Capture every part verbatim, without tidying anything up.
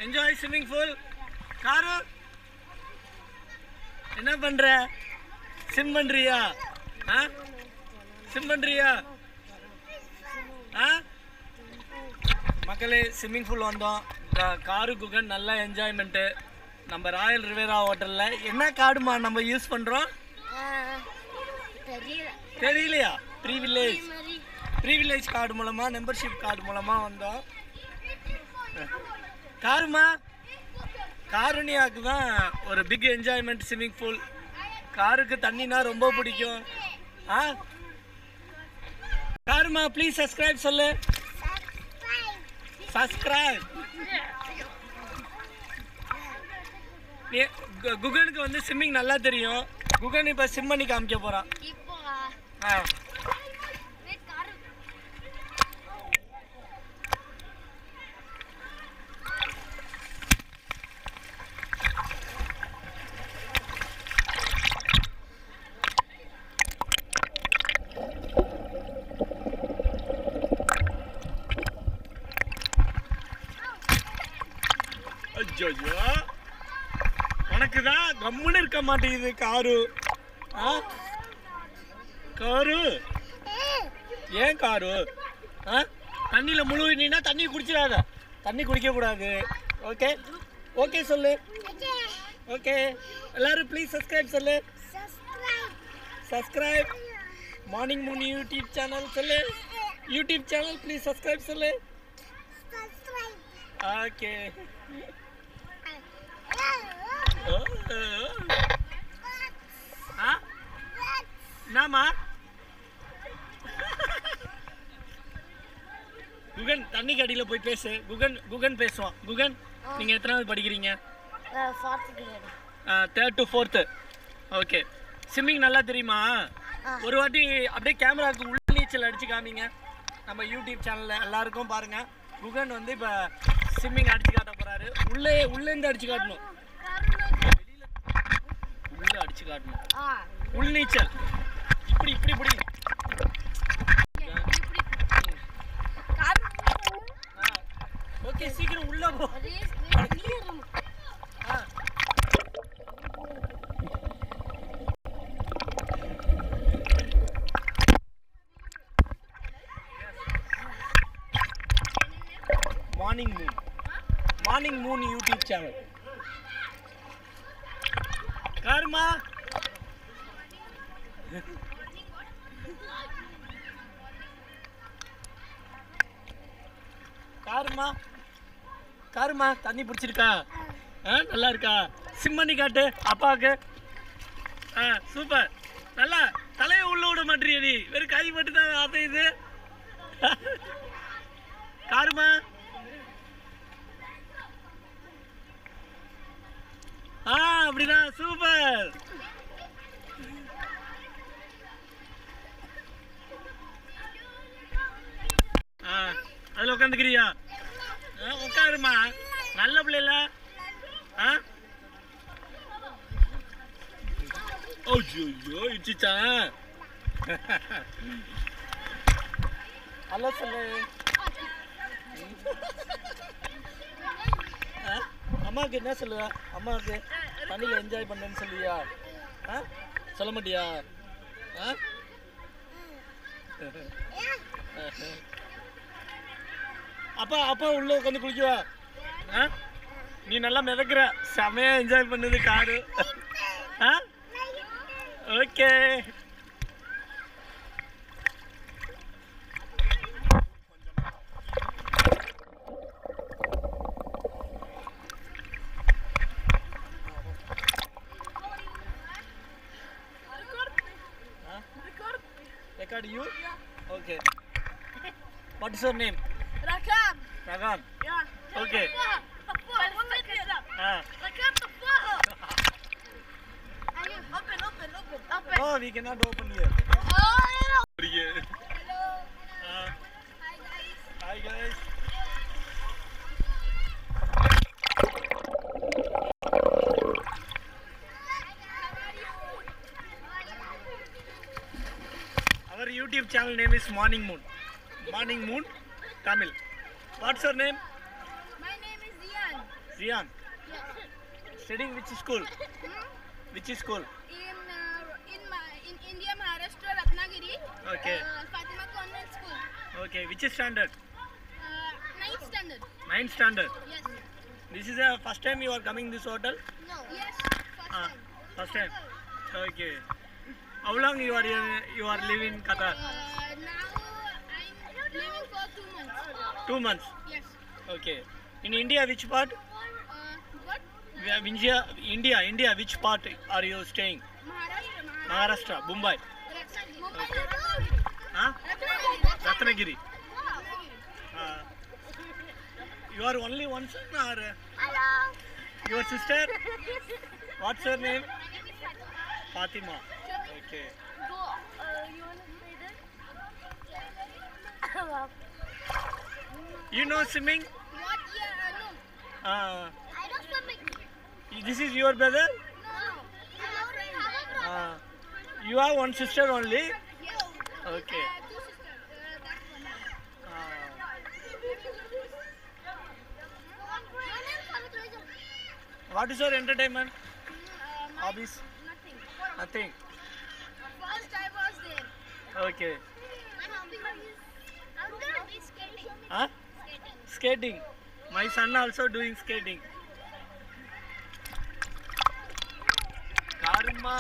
Enjoy swimming pool. Karu, என்ன பண்ற? Swim பண்றியா? ஆ? ஸ்விம் பண்றியா? ஆ? மக்களே ஸ்விம்மிங் பூல் வந்தோம். காரு குகன் நல்ல என்ஜாய்மெண்ட்டு. நம்ம ராயல் ரிவேரா ஹோட்டலில் என்ன கார்டுமா நம்ம யூஸ் பண்ணுறோம்? தெரியலையா? ப்ரீவில்லேஜ் ப்ரீவில்லேஜ் கார்டு மூலமாக மெம்பர்ஷிப் கார்டு மூலமாக வந்தோம். காருமா காருணியாவுக்கு தான் ஒரு பிக் என்ஜாய்மெண்ட் ஸ்விம்மிங் பூல். காருக்கு தண்ணினா ரொம்ப பிடிக்கும். ஆ காருமா ப்ளீஸ் சப்ஸ்கிரைப் சொல்லு. சப்ஸ்கிரைப். குகனுக்கு வந்து ஸ்விம்மிங் நல்லா தெரியும். குகன் இப்போ ஸ்விம் பண்ணி காமிக்க போகிறான். ஆ ஐயோ உனக்கு தான் கம்முன்னு இருக்க மாட்டேங்குது காரு. ஆ காரு ஏன் காரு? ஆ தண்ணியில் முழுகினா தண்ணி குடிச்சிடாத. தண்ணி குடிக்கக்கூடாது. ஓகே ஓகே சொல்லு. ஓகே எல்லாரும் ப்ளீஸ் சப்ஸ்கிரைப் சொல்லு. Subscribe morning moon YouTube channel சொல்லு. யூடியூப் சேனல் ப்ளீஸ் சப்ஸ்கிரைப் சொல்லு. ஓகே என்னம்மா குகன் தண்ணிக்கு அடியில் போய் பேசு. குகன் குகன் பேசுவான். குகன் நீங்கள் எத்தனாவது படிக்கிறீங்க? Third to fourth. Okay swimming நல்லா தெரியுமா? ஒரு வாட்டி அப்படியே கேமராவுக்கு உள்ள நீச்சல் அடித்து காமிங்க. நம்ம யூடியூப் சேனலில் எல்லாருக்கும் பாருங்கள். குகன் வந்து இப்போ ஸ்விம்மிங் அடிச்சு காட்ட போகிறாரு. உள்ளே உள்ளேருந்து அடிச்சு காட்டணும். உள்ளே அடிச்சு காட்டணும். உள் நீச்சல் இப்படி இப்படி இப்படி. ஓகே சீக்கிரம் உள்ள போ. Morning moon morning moon YouTube channel. காருமா காருமா காருமா தண்ணி பிடிச்சிருக்கா? ஆ நல்லா இருக்கா? ஸ்விம் பண்ணி காட்டு அப்பாவுக்கு. ஆ சூப்பர். நல்லா தலையை உள்ள விட மாட்டேறிய நீ. வெறும் கை மட்டும் தான் ஆசையுது. காருமா ஆ அப்படிதான் சூப்பர். ஆ அதில் உட்காந்துக்கிறியா? உட்காருமா நல்ல பிள்ளைல. ஆ ஓய்யோ இடிச்சா. ஹலோ சொல்லு. அம்மாவுக்கு என்ன சொல்லுவ? அம்மாவுக்கு தண்ணியில் என்ஜாய் பண்ணேன்னு சொல்லுவியா? ஆ சொல்ல மாட்டியா? ஆ அப்பா அப்பா உள்ள உட்காந்து குளிக்குவா? ஆ நீ நல்லா மிதக்குற. செமையா என்ஜாய் பண்ணுது காரு. ஆ okay record you? Okay. What is your name? Rakam. Rakam. Yeah. Okay. Ah. Rakam تفاحة. Open, open, open, open. No, we cannot open here. Oh, Hello. Hi guys. Hi guys. Our YouTube channel name is Morning Moon. Morning Moon, Tamil. What's your name? My name is Zian. Ziyan. Yes. Studying which school? Hmm? Which school? In uh, in Ma- in India, Maharashtra, Ratnagiri. Okay. Uh, Fatima Convent School. Okay. Which standard? Uh, ninth standard. Ninth standard. Yes. This is the first time you are coming this hotel? No. Yes. First Ah, time. first time. Okay. How long you are here, you are living in Qatar? Uh, now I'm living for two months. Two months. Yes. Okay. In India, which part? Uh, what? Where- India, India, India. Which part are you staying? Maharashtra. Maharashtra, Mumbai. Ratnagiri. Mumbai. Ratnagiri. Huh? Ratnagiri. Ratnagiri. Ratnagiri. Uh, you are only one son or uh, Hello. your sister? What's her name? Fatima. Okay. Go. Uh, you wanna play that? You know swimming? What? Yeah. Uh, no. Uh, I don't swimming. this is your brother? No. I have a brother. Uh, you have one sister only? Yes. Okay. Uh, two sisters. Uh, that's one. Uh, My name is Savitri. what is your entertainment? Uh, my- Hobbies? Nothing. Nothing. First I was there. Okay. My hobby is I'm gonna be skating. Huh? Skating. Skating. My son also doing skating. Karma.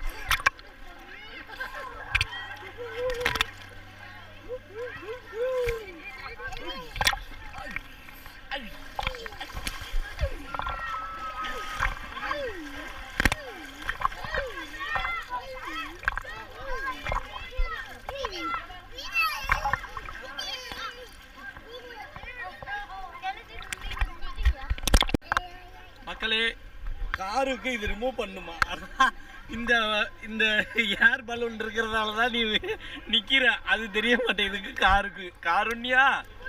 மக்களே காருக்கு இது remove பண்ணுமா அதான் இந்த இந்த air balloon இருக்கிறதால தான் நீ நிக்கிற அது தெரிய மாட்டேங்குது காருக்கு காருண்யா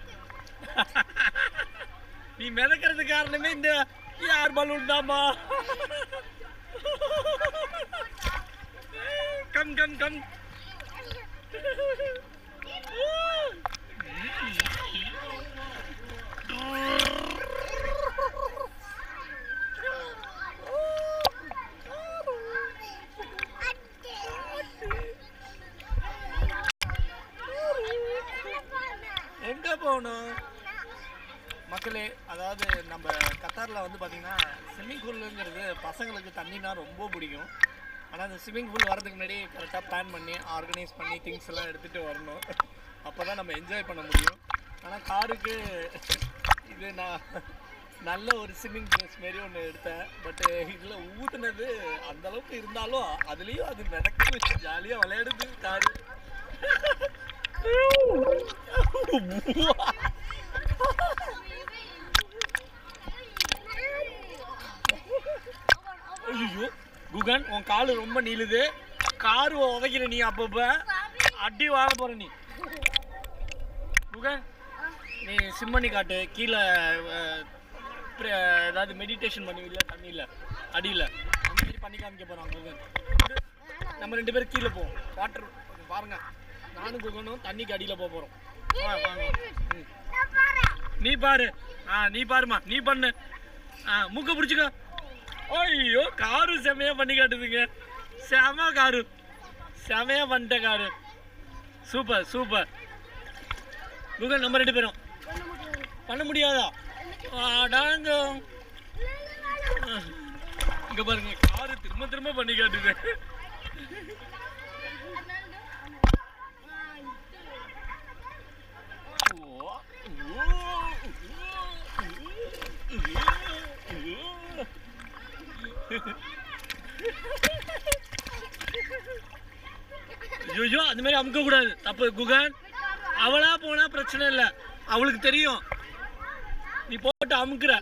நீ மிதக்கிறது காரணமே இந்த ஏர் பலூன் தாமா கம் கம் கம் எங்க போகணும் மக்களே? அதாவது நம்ம கத்தாரில் வந்து பார்த்தீங்கன்னா ஸ்விம்மிங் பூலுங்கிறது பசங்களுக்கு தண்ணினா ரொம்ப பிடிக்கும். ஆனால் அந்த ஸ்விம்மிங் பூல் வரதுக்கு முன்னாடி கரெக்டாக பிளான் பண்ணி ஆர்கனைஸ் பண்ணி திங்ஸ் எல்லாம் எடுத்துகிட்டு வரணும். அப்போ தான் நம்ம என்ஜாய் பண்ண முடியும். ஆனால் காருக்கு இது நான் நல்ல ஒரு ஸ்விம்மிங் ட்ரெஸ் மாரி ஒன்று எடுத்தேன். பட்டு இதில் ஊற்றுனது அந்தளவுக்கு இருந்தாலும் அதுலேயும் அது நடக்குது, ஜாலியாக விளையாடுது காரு. ஐயோ குகன், உன் காலு ரொம்ப நீளுது, காரு உதைக்கிற நீ, அப்பப்ப அடி வாங்க போற நீ. குகன், நீ சிம் பண்ணி காட்டு. கீழே ஏதாவது மெடிடேஷன் பண்ணுவீங்களா தண்ணியில் அடியில், அந்த மாதிரி பண்ணி காமிக்க போகிறான் குகன். நம்ம ரெண்டு பேரும் கீழே போவோம். வாட்டர் பாருங்க, நானும் குகனும் தண்ணிக்கு அடியில் போக போகிறோம். வாங்க. ம். நீ பாரு. ஆ நீ பாருமா, நீ பண்ணு. ஆ மூக்க பிடிச்சிக்கோ. ஐயோ காரு செமையாக பண்ணி காட்டுதுங்க. செம காரு, செமையாக பண்ணிட்ட காரு. Super super. குகன், நம்ம ரெண்டு பேரும் பண்ண முடியாதா? அடாங்க, இங்க பாருங்க, காரு திரும்ப திரும்ப பண்ணி காட்டுது. ஐயோ அந்த மாதிரி அமுக்க கூடாது, தப்பு குகன். அவளா போனா பிரச்சனை இல்லை, அவளுக்கு தெரியும். நீ போட்டு அமுக்குற.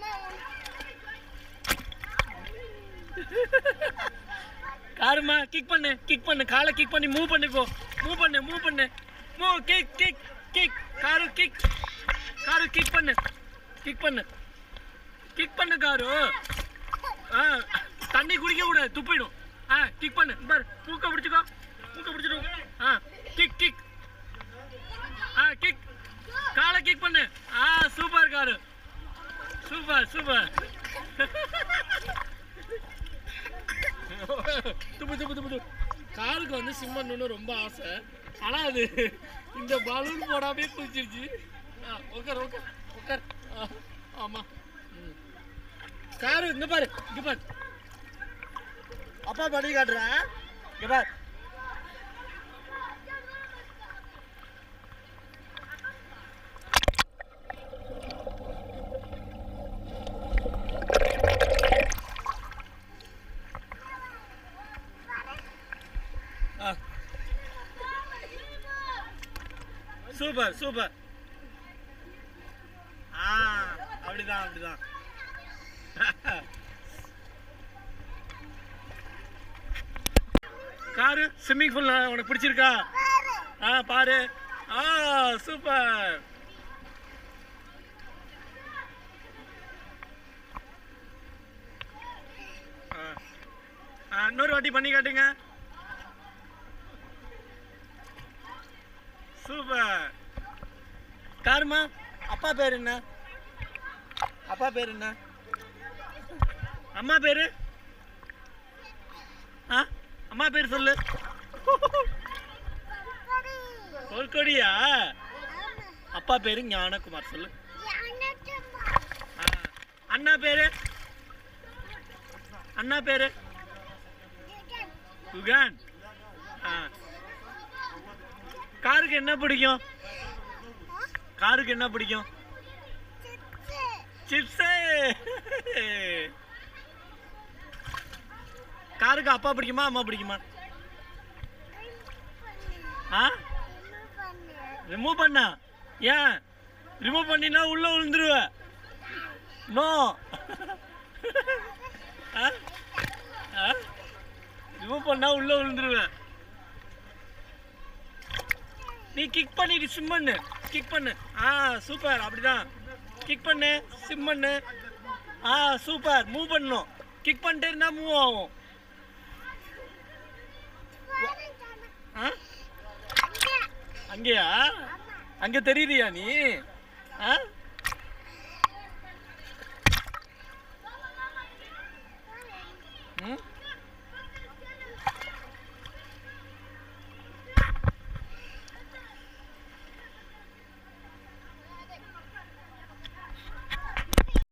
காருமா, கிக் பண்ணு, கிக் பண்ணு, காலை கிக் பண்ணி மூவ் பண்ணி போ. மூவ் பண்ணு, மூவ் பண்ணு, move, kick kick kick. Karu kick, Karu kick பண்ணு, கிக் பண்ணு, கிக் பண்ணு காரு. ஆ தண்ணி குடிக்க கூடாது, துப்பிடும். ஆ கிக் பண்ணு, பாரு, மூக்க பிடிச்சிக்கோ, மூக்க பிடிச்சிடும். ஆ கிக் கிக். ஆ கிக், காலை கிக் பண்ணு. ஆ சூப்பர் காரு, சூப்பர் சூப்பர். துப்பு துப்பு துப்பு துப்பு. காருக்கு வந்து சிம் பண்ணணும்னு ரொம்ப ஆசை, ஆனால் அது இந்த பலூன் போடாமே குதிச்சிருச்சு. உட்கார் உட்கார் உட்கார். ஆமாம், காரு இங்கே பாரு, இங்கே பாரு, அப்பா பண்ணி காட்டுறேன், இங்கே பாரு. Super super. ஆ அப்படிதான் அப்படிதான். காரு ஸ்விம்மிங் பூல் உனக்கு பிடிச்சிருக்கா? ஆ பாரு. ஆ சூப்பர். ஆ இன்னொரு வாட்டி பண்ணி காட்டுங்க. சூப்பர். காருமா, அப்பா பேர் என்ன? அப்பா பேர் என்ன? அம்மா பேரு? ஆ அம்மா பேர் சொல்லு. பொற்கொடியா? அப்பா பேரு ஞானகுமார் சொல்லு. அண்ணா பேரு? அண்ணா பேரு குகன். ஆ காருக்கு என்ன பிடிக்கும்? காருக்கு என்ன பிடிக்கும்? சிப்ஸ். காருக்கு அப்பா பிடிக்குமா அம்மா பிடிக்குமா? ஆ ரிமூவ் பண்ணா? ஏன் ரிமூவ் பண்ணினா உள்ள விழுந்துருவ. நோ. ரிமூவ் பண்ணா உள்ள விழுந்துருவேன். நீ கிக் பண்ணிட்டு சிம் பண்ணு, கிக் பண்ணு. ஆ சூப்பர், அப்படிதான். கிக் பண்ணு, சிம் பண்ணு. ஆ சூப்பர். மூவ் பண்ணணும், கிக் பண்ணிட்டே இருந்தா மூவ் ஆகும். ஆ அங்கேயா? அங்க தெரியுறியா நீ? ஆ ம்